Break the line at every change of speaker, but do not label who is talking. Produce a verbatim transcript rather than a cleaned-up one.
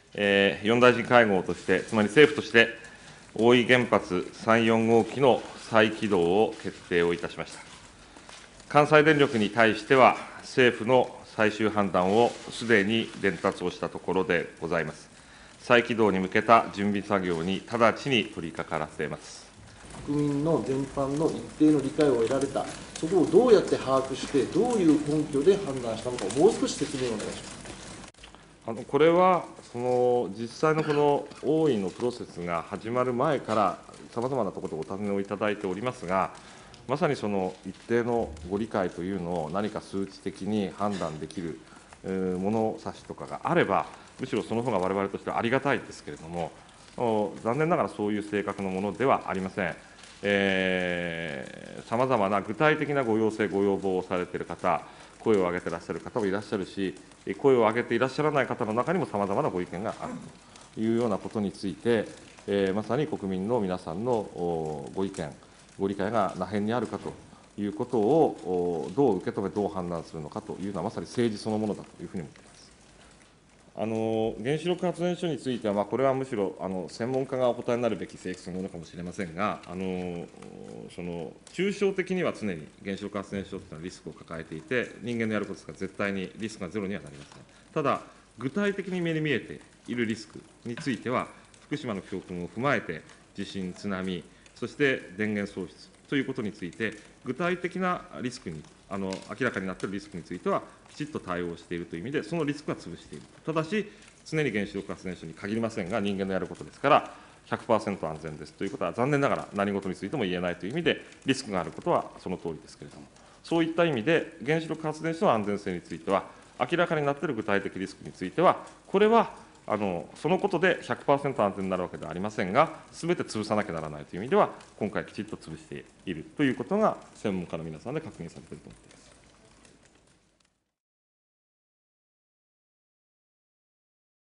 えー、よん大臣会合として、つまり政府として、大飯原発さん、よん号機の再起動を決定をいたしました。関西電力に対しては、政府の最終判断をすでに伝達をしたところでございます。再起動に向けた準備作業に直ちに取り掛からせます。
国民の全般の一定の理解を得られた、そこをどうやって把握して、どういう根拠で判断したのか、もう少し説明をお願いします。
あのこれは、その実際のこの大井のプロセスが始まる前から、さまざまなところでお尋ねをいただいておりますが、まさにその一定のご理解というのを、何か数値的に判断できる物差しとかがあれば、むしろその方がわれわれとしてはありがたいですけれども、残念ながらそういう性格のものではありません。さまざまな具体的なご要請、ご要望をされている方、声を上げていらっしゃる方もいらっしゃるし、声を上げていらっしゃらない方の中にもさまざまなご意見があるというようなことについて、えー、まさに国民の皆さんのご意見、ご理解がなへんにあるかということを、どう受け止め、どう判断するのかというのは、まさに政治そのものだというふうに思っています。あの原子力発電所については、まあ、これはむしろあの専門家がお答えになるべき性質のものかもしれませんが、あのその抽象的には常に原子力発電所というのはリスクを抱えていて、人間のやることですから、絶対にリスクがゼロにはなりません。ただ、具体的に目に見えているリスクについては、福島の教訓を踏まえて、地震、津波、そして電源喪失ということについて、具体的なリスクに、あの明らかになっているリスクについては、きちっと対応しているという意味で、そのリスクは潰している。ただし、常に原子力発電所に限りませんが、人間のやることですから、ひゃくパーセント 安全ですということは、残念ながら何事についても言えないという意味で、リスクがあることはそのとおりですけれども、そういった意味で、原子力発電所の安全性については、明らかになっている具体的リスクについては、これはあのそのことで ひゃくパーセント 安全になるわけではありませんが、すべて潰さなきゃならないという意味では、今回きちっと潰しているということが、専門家の皆さんで確認されていると思っています。